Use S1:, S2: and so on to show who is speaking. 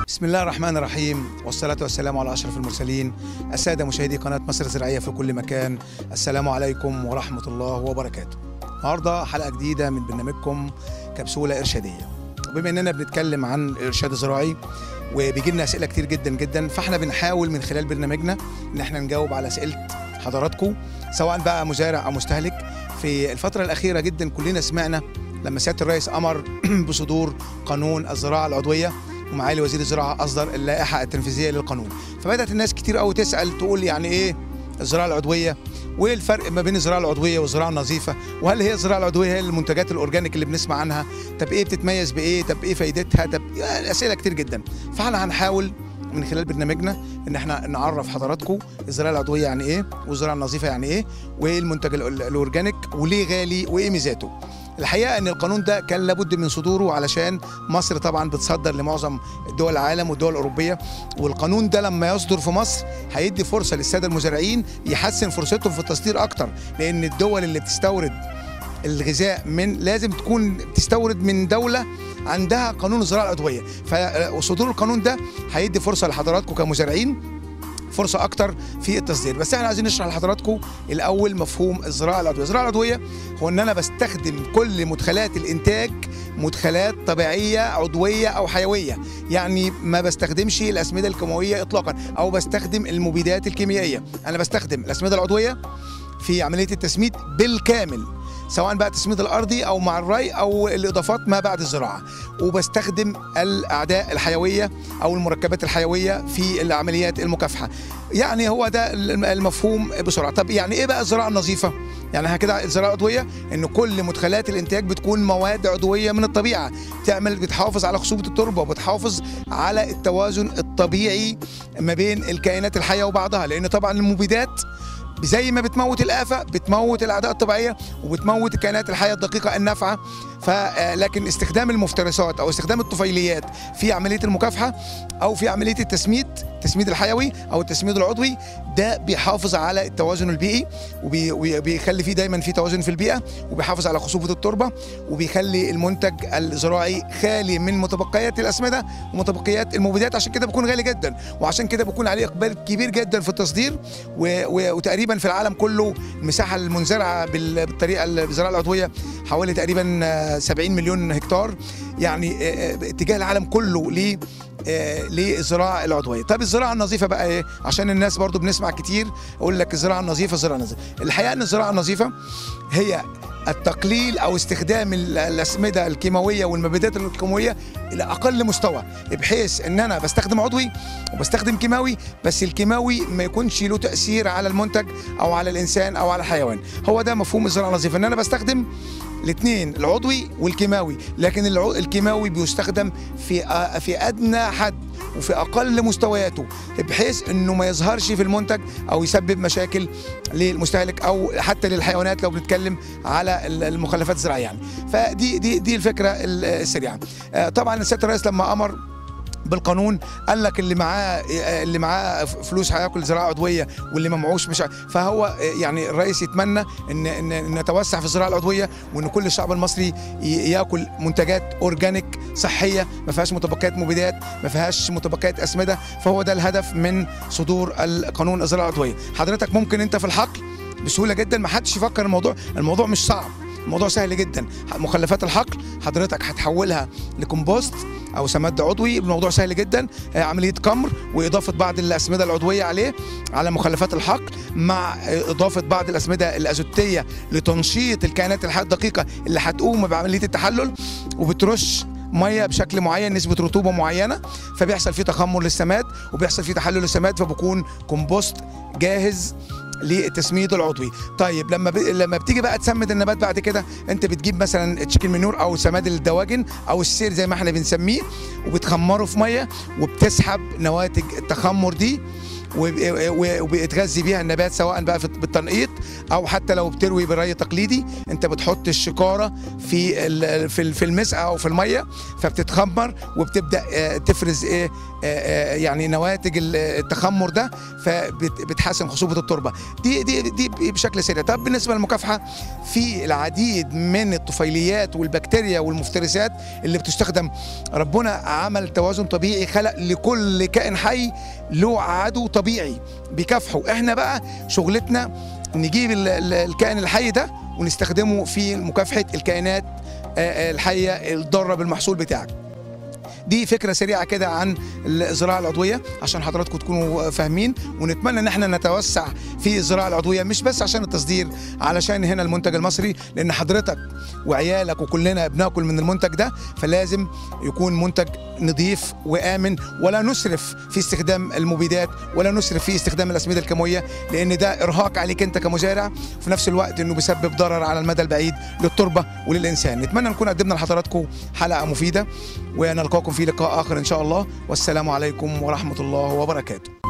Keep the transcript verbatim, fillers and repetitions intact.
S1: بسم الله الرحمن الرحيم، والصلاة والسلام على أشرف المرسلين. السادة مشاهدي قناة مصر الزراعية في كل مكان، السلام عليكم ورحمة الله وبركاته. النهارده حلقة جديدة من برنامجكم كبسولة إرشادية. وبما إننا بنتكلم عن الإرشاد الزراعي وبيجي لنا أسئلة كتير جدا جدا، فاحنا بنحاول من خلال برنامجنا إن احنا نجاوب على أسئلة حضراتكم سواء بقى مزارع أو مستهلك. في الفترة الأخيرة جدا كلنا سمعنا لما سيادة الرئيس أمر بصدور قانون الزراعة العضوية، ومعالي وزير الزراعه اصدر اللائحه التنفيذيه للقانون. فبدات الناس كتير قوي تسال تقول يعني ايه الزراعه العضوية، وايه الفرق ما بين الزراعه العضويه والزراعه النظيفه، وهل هي الزراعه العضويه هي المنتجات الاورجانيك اللي بنسمع عنها؟ طب ايه بتتميز بايه؟ طب ايه فايدتها؟ طب يعني اسئله كتير جدا. فاحنا هنحاول من خلال برنامجنا ان احنا نعرف حضراتكم الزراعه العضويه يعني ايه، والزراعه النظيفه يعني ايه، وايه المنتج الاورجانيك وليه غالي وايه ميزاته. الحقيقه ان القانون ده كان لابد من صدوره علشان مصر طبعا بتصدر لمعظم دول العالم والدول الاوروبيه، والقانون ده لما يصدر في مصر هيدي فرصه للساده المزارعين يحسن فرصتهم في التصدير اكتر، لان الدول اللي بتستورد الغذاء من لازم تكون بتستورد من دوله عندها قانون الزراعه العضويه. فصدور القانون ده هيدي فرصه لحضراتكم كمزارعين فرصه اكتر في التصدير. بس احنا عايزين نشرح لحضراتكم الاول مفهوم الزراعه العضويه. الزراعه العضويه هو ان انا بستخدم كل مدخلات الانتاج مدخلات طبيعيه عضويه او حيويه، يعني ما بستخدمش الاسمده الكيماويه اطلاقا او بستخدم المبيدات الكيميائيه. انا بستخدم الاسمده العضويه في عمليه التسميد بالكامل، سواء بقى التسميد الارضي او مع الري او الاضافات ما بعد الزراعه، وبستخدم الاعداء الحيويه او المركبات الحيويه في العمليات المكافحه. يعني هو ده المفهوم بسرعه. طب يعني ايه بقى الزراعه النظيفه؟ يعني كده الزراعه العضويه ان كل مدخلات الانتاج بتكون مواد عضويه من الطبيعه، بتعمل بتحافظ على خصوبه التربه وبتحافظ على التوازن الطبيعي ما بين الكائنات الحيه وبعضها، لان طبعا المبيدات زي ما بتموت الآفة بتموت الأعداء الطبيعية وبتموت الكائنات الحية الدقيقة النافعة. فلكن استخدام المفترسات أو استخدام الطفيليات في عملية المكافحة أو في عملية التسميد، التسميد الحيوي أو التسميد العضوي، ده بيحافظ على التوازن البيئي وبيخلي فيه دايما في توازن في البيئة، وبيحافظ على خصوبة التربة، وبيخلي المنتج الزراعي خالي من متبقيات الأسمدة ومتبقيات المبيدات. عشان كده بيكون غالي جدا، وعشان كده بيكون عليه إقبال كبير جدا في التصدير. وتقريبا في العالم كله المساحة المنزرعة بالطريقة الزراعة العضوية حوالي تقريبا سبعين مليون هكتار، يعني اتجاه العالم كله ل للزراعه العضويه. طب الزراعه النظيفه بقى ايه؟ عشان الناس برضو بنسمع كتير اقول لك الزراعه النظيفه الزراعه النظيفه. الحقيقه ان الزراعه النظيفه هي التقليل او استخدام الاسمده الكيماويه والمبيدات الكيماويه الى اقل مستوى، بحيث ان انا بستخدم عضوي وبستخدم كيماوي، بس الكيماوي ما يكونش له تاثير على المنتج او على الانسان او على الحيوان. هو ده مفهوم الزراعه النظيفه، ان انا بستخدم الاثنين العضوي والكيماوي، لكن الكيماوي بيستخدم في في ادنى حد وفي اقل مستوياته، بحيث انه ما يظهرش في المنتج او يسبب مشاكل للمستهلك او حتى للحيوانات لو بنتكلم على المخلفات الزراعيه يعني. فدي دي دي الفكره السريعه. طبعا سياده الرئيس لما امر بالقانون قال لك اللي معاه اللي معاه فلوس هياكل زراعه عضويه واللي ما معهوش مش، فهو يعني الرئيس يتمنى ان ان نتوسع في الزراعه العضويه، وان كل الشعب المصري ياكل منتجات اورجانيك صحيه ما فيهاش متبقيات مبيدات، ما فيهاش متبقيات اسمده. فهو ده الهدف من صدور القانون الزراعه العضويه. حضرتك ممكن انت في الحقل بسهوله جدا، ما حدش يفكر الموضوع، الموضوع مش صعب، الموضوع سهل جدا. مخلفات الحقل حضرتك هتحولها لكمبوست او سماد عضوي، الموضوع سهل جدا. عمليه كمر واضافه بعض الاسمده العضويه عليه على مخلفات الحقل، مع اضافه بعض الاسمده الازوتيه لتنشيط الكائنات الحيه الدقيقه اللي هتقوم بعمليه التحلل، وبترش ميه بشكل معين نسبه رطوبه معينه، فبيحصل فيه تخمر للسماد وبيحصل فيه تحلل للسماد، فبيكون كومبوست جاهز للتسميد العضوي. طيب لما ب... لما بتيجي بقى تسمد النبات بعد كده، انت بتجيب مثلا تشيكن منور او سماد الدواجن او السير زي ما احنا بنسميه، وبتخمره في ميه وبتسحب نواتج التخمر دي وبيتغذي بيها النبات، سواء بقى بالتنقيط او حتى لو بتروي بالري التقليدي. انت بتحط الشكاره في في في المسقه او في الميه، فبتتخمر وبتبدا تفرز ايه يعني نواتج التخمر ده، فبتحسن خصوبه التربه. دي دي دي بشكل سريع. طب بالنسبه للمكافحه، في العديد من الطفيليات والبكتيريا والمفترسات اللي بتستخدم. ربنا عمل توازن طبيعي، خلق لكل كائن حي له عدو طبيعي بيكافحه. احنا بقى شغلتنا نجيب الكائن الحي ده ونستخدمه في مكافحه الكائنات الحيه الضاره بالمحصول بتاعك. دي فكره سريعه كده عن الزراعه العضويه عشان حضراتكم تكونوا فاهمين، ونتمنى ان احنا نتوسع في الزراعه العضويه، مش بس عشان التصدير، علشان هنا المنتج المصري، لان حضرتك وعيالك وكلنا بناكل من المنتج ده، فلازم يكون منتج نظيف وامن، ولا نسرف في استخدام المبيدات، ولا نسرف في استخدام الاسمده الكيماويه، لان ده ارهاق عليك انت كمزارع، وفي نفس الوقت انه بيسبب ضرر على المدى البعيد للتربه وللانسان. نتمنى نكون قدمنا لحضراتكم حلقه مفيده، ونلقاكم في لقاء آخر إن شاء الله، والسلام عليكم ورحمة الله وبركاته.